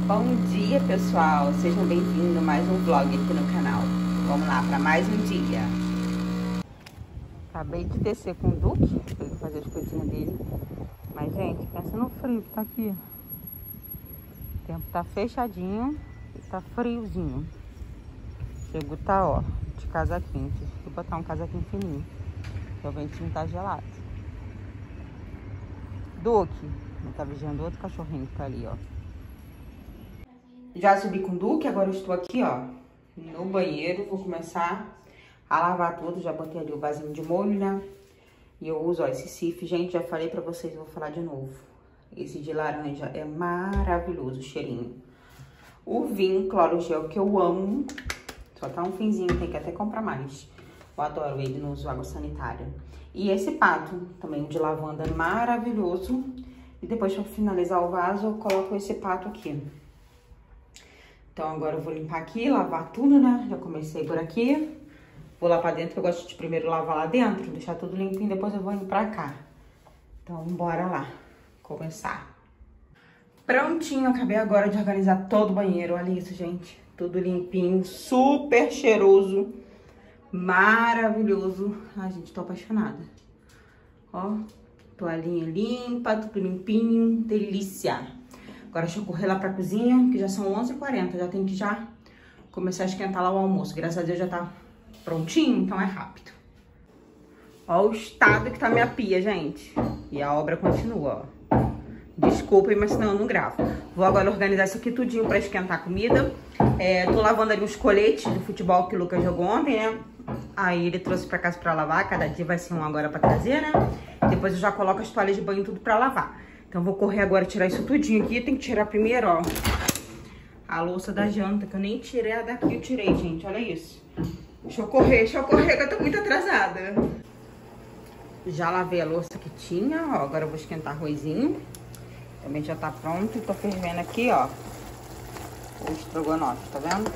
Bom dia, pessoal! Sejam bem-vindos a mais um vlog aqui no canal. Vamos lá para mais um dia. Acabei de descer com o Duque para ele fazer as coisinhas dele. Mas, gente, pensa no frio que tá aqui. O tempo tá fechadinho e tá friozinho. Chego tá, ó, de casaquinho. Tive que botar um casaquinho fininho, porque o ventinho tá gelado. Duque, ele tá vigiando outro cachorrinho que tá ali, ó. Já subi com o Duque, agora eu estou aqui, ó, no banheiro. Vou começar a lavar tudo. Já botei ali o vasinho de molho, né? E eu uso, ó, esse Cif, gente, já falei pra vocês, vou falar de novo. Esse de laranja é maravilhoso o cheirinho. O Vim Cloro Gel, que eu amo. Só tá um finzinho, tem que até comprar mais. Eu adoro ele, não uso água sanitária. E esse pato, também de lavanda, maravilhoso. E depois, pra finalizar o vaso, eu coloco esse pato aqui. Então, agora eu vou limpar aqui, lavar tudo, né? Já comecei por aqui. Vou lá pra dentro, que eu gosto de primeiro lavar lá dentro, deixar tudo limpinho, depois eu vou indo pra cá. Então, bora lá começar. Prontinho, acabei agora de organizar todo o banheiro. Olha isso, gente. Tudo limpinho, super cheiroso, maravilhoso. Ai, gente, tô apaixonada. Ó, toalhinha limpa, tudo limpinho, delícia. Agora deixa eu correr lá pra cozinha, que já são 11h40, já tem que já começar a esquentar lá o almoço. Graças a Deus já tá prontinho, então é rápido. Ó o estado que tá minha pia, gente. E a obra continua, ó. Desculpem, mas senão eu não gravo. Vou agora organizar isso aqui tudinho pra esquentar a comida. Tô lavando ali os coletes do futebol que o Lucas jogou ontem, né? Aí ele trouxe pra casa pra lavar, cada dia vai ser um agora pra trazer, né? Depois eu já coloco as toalhas de banho tudo pra lavar. Então, vou correr agora tirar isso tudinho aqui. Tem que tirar primeiro, ó, a louça da janta, que eu nem tirei a daqui. Eu tirei, gente. Olha isso. Deixa eu correr, que eu tô muito atrasada. Já lavei a louça que tinha, ó. Agora eu vou esquentar arrozinho. Também já tá pronto. E tô fervendo aqui, ó, o estrogonofe, tá vendo?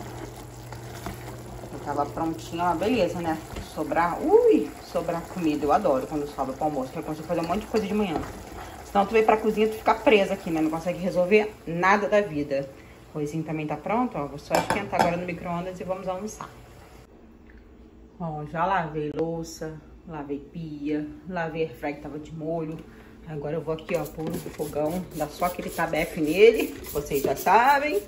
Eu tava prontinho, ó. Beleza, né? Sobrar comida. Eu adoro quando sobra pro almoço, porque eu consigo fazer um monte de coisa de manhã. Senão tu vem pra cozinha e tu fica presa aqui, né? Não consegue resolver nada da vida. O arrozinho também tá pronto, ó. Vou só esquentar agora no micro-ondas e vamos almoçar. Ó, já lavei louça, lavei pia, lavei airfryer que tava de molho. Agora eu vou aqui, ó, pôr no fogão, dar só aquele tabefe nele, vocês já sabem.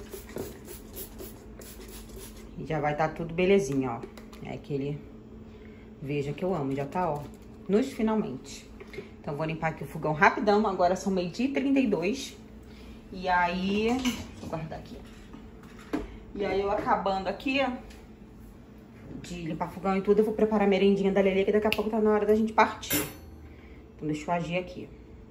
E já vai estar tudo belezinha, ó. É aquele veja que eu amo, já tá, ó, nos finalmente. Então, vou limpar aqui o fogão rapidão. Agora são 12h32. E aí... Deixa eu guardar aqui. E aí, eu acabando aqui, ó, de limpar o fogão e tudo, eu vou preparar a merendinha da Lelê, que daqui a pouco tá na hora da gente partir. Então, deixa eu agir aqui.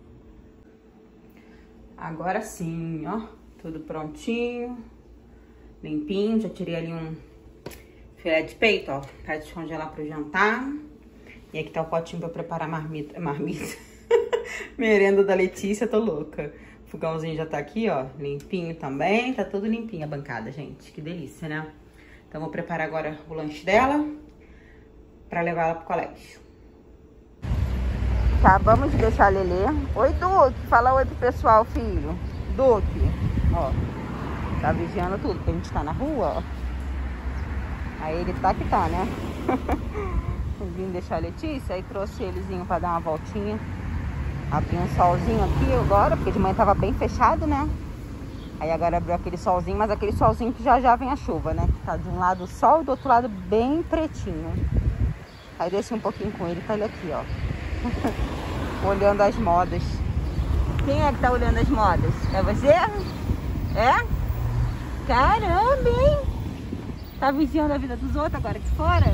Agora sim, ó. Tudo prontinho. Limpinho. Já tirei ali um filé de peito, ó, pra descongelar pro jantar. E aqui tá o potinho pra eu preparar marmita. Merenda da Letícia, tô louca. O fogãozinho já tá aqui, ó, limpinho também. Tá tudo limpinho a bancada, gente. Que delícia, né? Então, vou preparar agora o lanche dela pra levar ela pro colégio. Acabamos de deixar a Lelê. Oi, Duque. Fala oi pro pessoal, filho. Duque, ó. Tá vigiando tudo, porque a gente tá na rua, ó. Aí ele tá que tá, né? Eu vim deixar a Letícia, aí trouxe elezinho pra dar uma voltinha. Abri um solzinho aqui agora, porque de manhã tava bem fechado, né? Aí agora abriu aquele solzinho, mas aquele solzinho que já vem a chuva, né? Tá de um lado o sol e do outro lado bem pretinho. Aí desci um pouquinho com ele, tá ele aqui, ó. Olhando as modas. Quem é que tá olhando as modas? É você? É? Caramba, hein? Tá vigiando a vida dos outros agora aqui fora?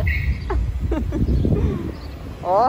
Ó.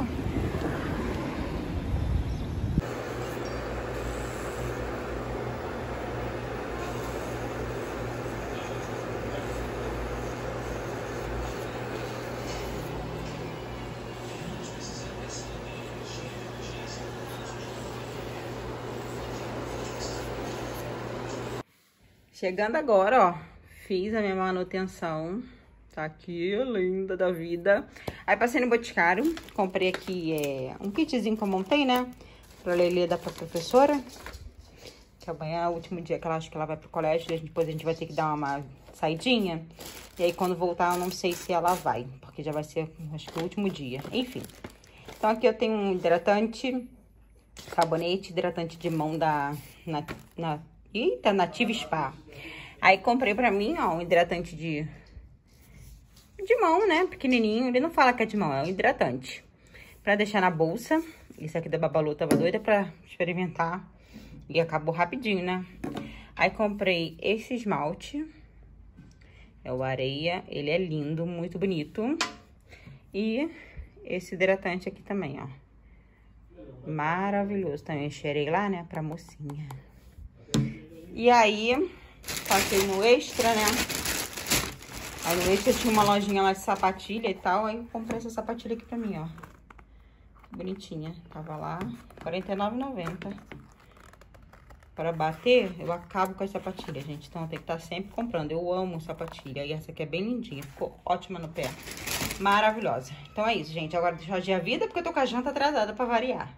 Chegando agora, ó. Fiz a minha manutenção. Tá aqui, linda da vida. Aí passei no Boticário, comprei aqui um kitzinho que eu montei, né? Pra Lelê dar pra professora. que amanhã é o último dia que ela acha que ela vai pro colégio. Depois a gente vai ter que dar uma saidinha. E aí, quando voltar, eu não sei se ela vai. Porque já vai ser, acho que, o último dia. Enfim. Então, aqui eu tenho um hidratante, sabonete, hidratante de mão da Nativa Spa. Aí, comprei pra mim, ó, um hidratante de mão, né? Pequenininho. Ele não fala que é de mão, é um hidratante. Pra deixar na bolsa. Esse aqui da Babalu, tava doida pra experimentar. E acabou rapidinho, né? Aí, comprei esse esmalte. É o Areia. Ele é lindo, muito bonito. E esse hidratante aqui também, ó. Maravilhoso. Também cheirei lá, né? Pra mocinha. E aí, passei no Extra, né? Aí no Extra tinha uma lojinha lá de sapatilha e tal. Aí comprei essa sapatilha aqui pra mim, ó. Bonitinha. Tava lá, R$ 49,90. Para bater, eu acabo com a sapatilha, gente. Então, eu tenho que estar sempre comprando. Eu amo sapatilha. E essa aqui é bem lindinha. Ficou ótima no pé. Maravilhosa. Então, é isso, gente. Agora, deixa eu agir a vida, porque eu tô com a janta atrasada pra variar.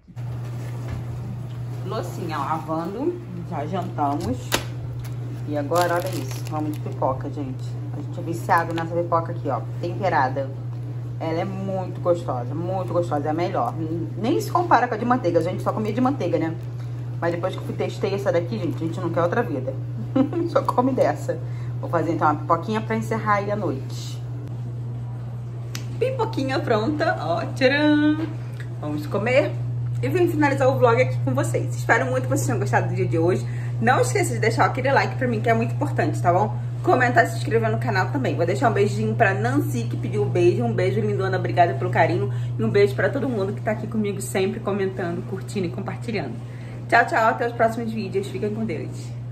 Loucinha, lavando. Já jantamos. E agora, olha isso. Vamos de pipoca, gente. A gente é viciado nessa pipoca aqui, ó. Temperada. Ela é muito gostosa. Muito gostosa. É a melhor. Nem se compara com a de manteiga. A gente só comia de manteiga, né? Mas depois que eu testei essa daqui, gente, a gente não quer outra vida. Só come dessa. Vou fazer, então, uma pipoquinha pra encerrar aí a noite. Pipoquinha pronta. Ó, tcharam! Vamos comer. E vim finalizar o vlog aqui com vocês. Espero muito que vocês tenham gostado do dia de hoje. Não esqueça de deixar aquele like pra mim, que é muito importante, tá bom? Comentar e se inscrever no canal também. Vou deixar um beijinho pra Nancy, que pediu um beijo. Um beijo, lindona. Obrigada pelo carinho. E um beijo pra todo mundo que tá aqui comigo sempre, comentando, curtindo e compartilhando. Tchau, tchau. Até os próximos vídeos. Fiquem com Deus.